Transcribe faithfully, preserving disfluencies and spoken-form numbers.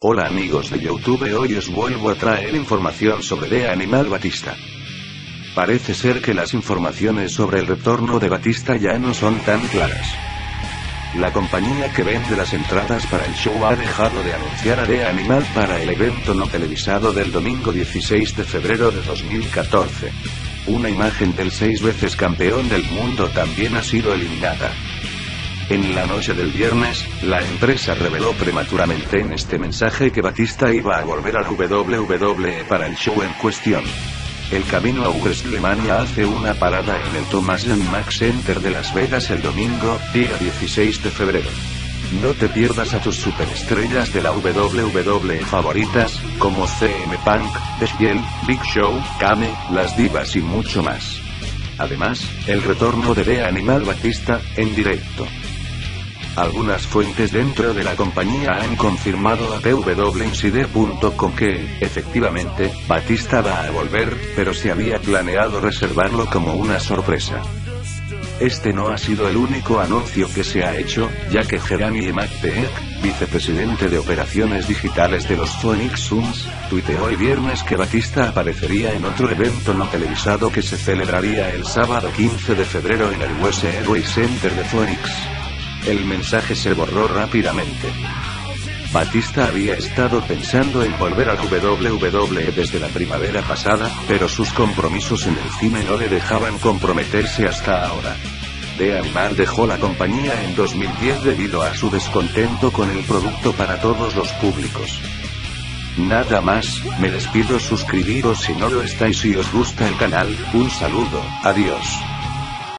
Hola amigos de YouTube, hoy os vuelvo a traer información sobre The Animal Batista. Parece ser que las informaciones sobre el retorno de Batista ya no son tan claras. La compañía que vende las entradas para el show ha dejado de anunciar a The Animal para el evento no televisado del domingo dieciséis de febrero de dos mil catorce. Una imagen del seis veces campeón del mundo también ha sido eliminada. En la noche del viernes, la empresa reveló prematuramente en este mensaje que Batista iba a volver a la doble u doble u E para el show en cuestión. El camino a WrestleMania hace una parada en el Thomas and Mack Center de Las Vegas el domingo, día dieciséis de febrero. No te pierdas a tus superestrellas de la doble u doble u E favoritas, como C M Punk, The Shield, Big Show, Kane, Las Divas y mucho más. Además, el retorno de The Animal Batista, en directo. Algunas fuentes dentro de la compañía han confirmado a P W Inside punto com que, efectivamente, Batista va a volver, pero se había planeado reservarlo como una sorpresa. Este no ha sido el único anuncio que se ha hecho, ya que Jeremy McPeak, vicepresidente de operaciones digitales de los Phoenix Suns, tuiteó el viernes que Batista aparecería en otro evento no televisado que se celebraría el sábado quince de febrero en el U S Airways Center de Phoenix. El mensaje se borró rápidamente. Batista había estado pensando en volver a la doble u doble u E desde la primavera pasada, pero sus compromisos en el cine no le dejaban comprometerse hasta ahora. The Animal dejó la compañía en dos mil diez debido a su descontento con el producto para todos los públicos. Nada más, me despido, suscribiros si no lo estáis y os gusta el canal, un saludo, adiós.